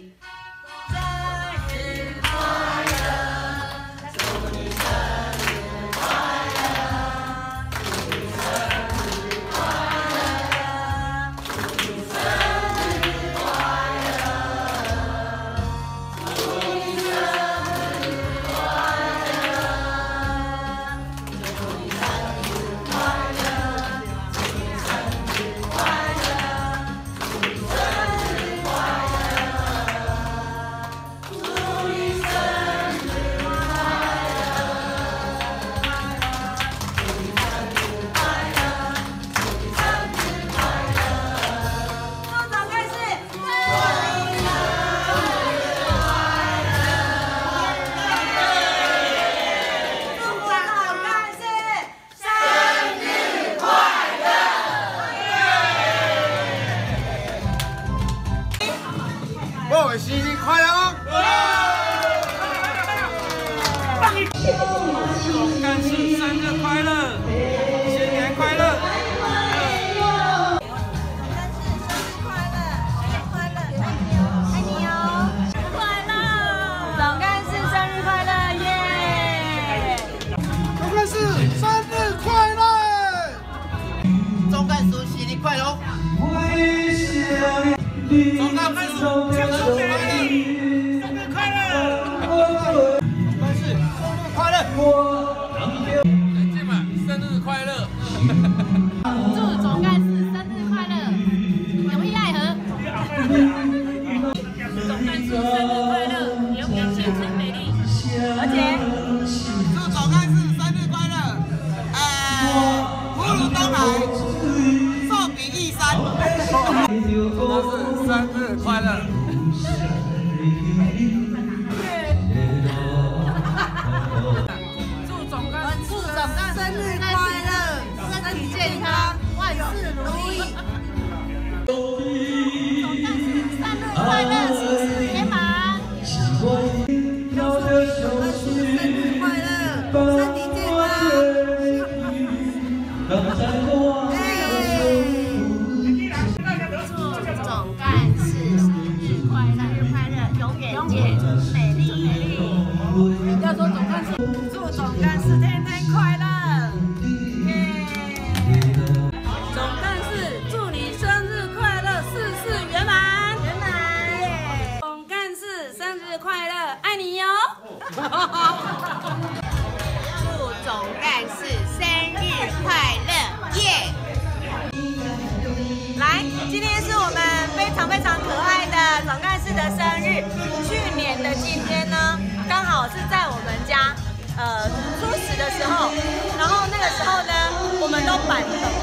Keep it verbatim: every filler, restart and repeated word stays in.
我生日快乐！总干事生日快乐，新年快乐！ 总干事生日快乐，耶！ 总干事生日快乐！ 总干事生日快乐！ 总干事生日快乐！生日快乐！总干事生日快乐！来见嘛，生日快乐！ 祝总干事生日快乐，永浴爱河。总干事生日快乐，永远青春美丽。而且， 祝总干事生日快乐！呃，福如东海，寿比一山。 总干事生日快乐！ 祝总干祝总干生日快乐，身体健康，万事如意。总干事生日快乐，事事圆满。总干事生日快乐，身体健康。总干事生日快乐，快乐，永远健康美丽美丽。要说总干事，祝总干事天天快乐。总干事祝你生日快乐，事事圆满圆满。总干事生日快乐，爱你哟。 祝总干事生日快乐，耶！ 来，今天是我们非常非常可爱的总干事的生日。去年的今天呢，刚好是在我们家呃初十的时候，然后那个时候呢，我们都摆